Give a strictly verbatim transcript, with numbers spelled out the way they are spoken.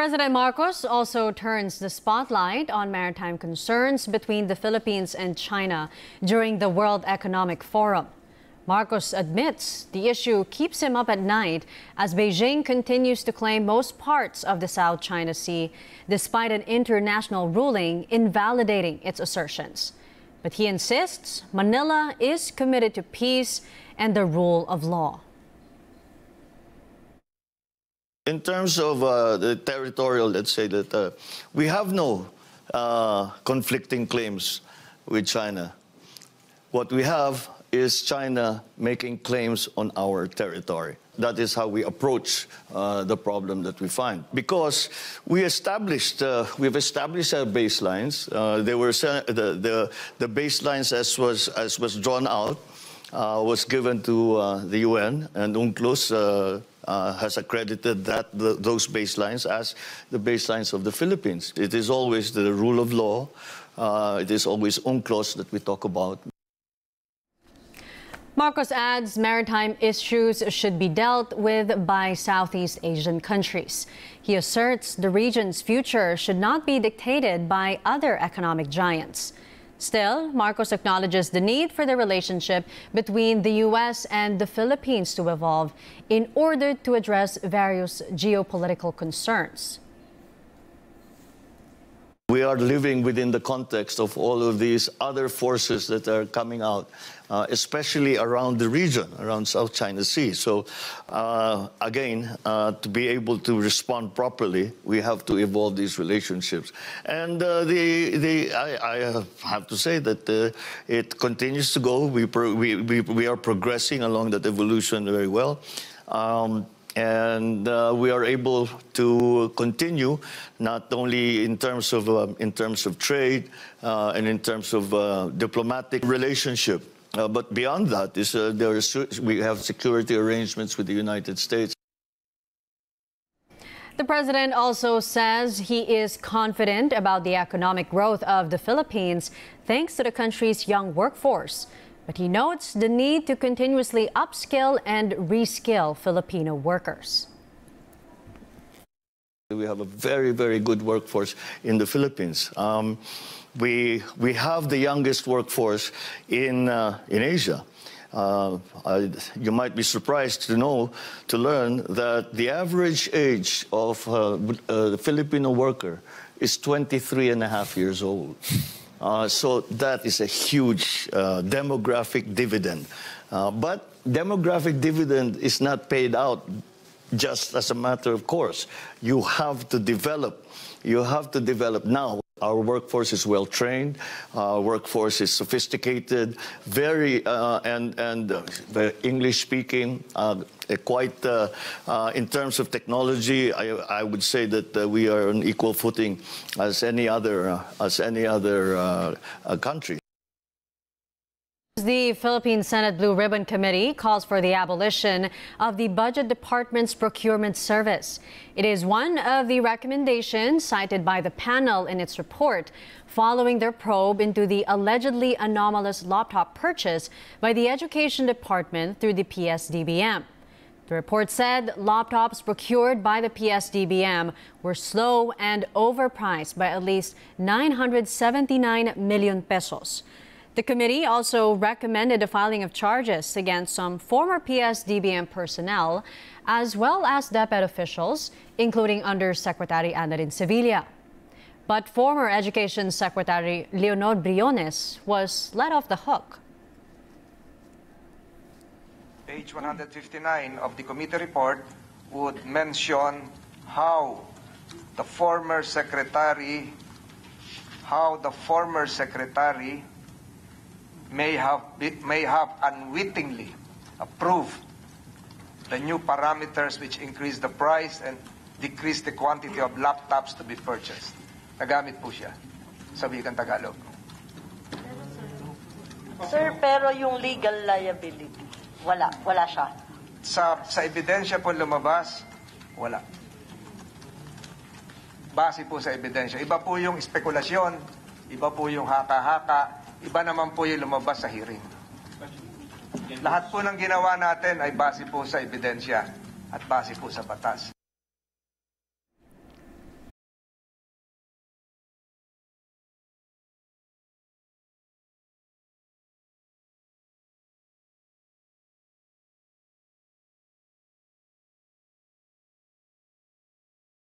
President Marcos also turns the spotlight on maritime concerns between the Philippines and China during the World Economic Forum. Marcos admits the issue keeps him up at night as Beijing continues to claim most parts of the South China Sea, despite an international ruling invalidating its assertions. But he insists Manila is committed to peace and the rule of law. In terms of uh, the territorial, let's say that uh, we have no uh, conflicting claims with China. What we have is China making claims on our territory. That is how we approach uh, the problem that we find. Because we established, uh, we've established our baselines. Uh, they were the, the the baselines as was as was drawn out uh, was given to uh, the U N, and UNCLOS uh, uh, has accredited that the, those baselines as the baselines of the Philippines. It is always the rule of law. Uh, it is always UNCLOS that we talk about. Marcos adds maritime issues should be dealt with by Southeast Asian countries. He asserts the region's future should not be dictated by other economic giants. Still, Marcos acknowledges the need for the relationship between the U S and the Philippines to evolve in order to address various geopolitical concerns. We are living within the context of all of these other forces that are coming out, uh, especially around the region, around South China Sea. So, uh, again, uh, to be able to respond properly, we have to evolve these relationships. And uh, the, the, I, I have to say that uh, it continues to go. We, pro we, we, we are progressing along that evolution very well. Um, And uh, we are able to continue, not only in terms of uh, in terms of trade uh, and in terms of uh, diplomatic relationship, uh, but beyond that, is uh, there is we have security arrangements with the United States. The president also says he is confident about the economic growth of the Philippines thanks to the country's young workforce. But he notes the need to continuously upskill and reskill Filipino workers. We have a very, very good workforce in the Philippines. Um, we, we have the youngest workforce in, uh, in Asia. Uh, I, you might be surprised to know, to learn that the average age of uh, uh, the Filipino worker is twenty-three and a half years old. Uh, so that is a huge uh, demographic dividend. Uh, but demographic dividend is not paid out just as a matter of course. You have to develop. You have to develop now. Our workforce is well trained. Our workforce is sophisticated, very uh, and and uh, English speaking. Uh, quite uh, uh, in terms of technology, I, I would say that uh, we are on equal footing as any other uh, as any other uh, uh, country. The Philippine Senate Blue Ribbon Committee calls for the abolition of the Budget Department's procurement service. It is one of the recommendations cited by the panel in its report following their probe into the allegedly anomalous laptop purchase by the Education Department through the P S D B M. The report said laptops procured by the P S D B M were slow and overpriced by at least nine hundred seventy-nine million pesos. The committee also recommended the filing of charges against some former P S D B M personnel, as well as DepEd officials, including Undersecretary Annalyn Sevilla. But former Education Secretary Leonor Briones was let off the hook. Page one hundred fifty-nine of the committee report would mention how the former secretary, how the former secretary may have may have unwittingly approved the new parameters which increase the price and decrease the quantity of laptops to be purchased. Nagamit po siya sa wikang Tagalog. Sir, pero yung legal liability, wala, wala siya. Sa sa ebidensya po lumabas, wala. Base po sa ebidensya. Iba po yung spekulasyon, iba po yung haka-haka, iba naman po yung lumabas sa hearing. Lahat po ng ginawa natin ay base po sa ebidensya at base po sa batas.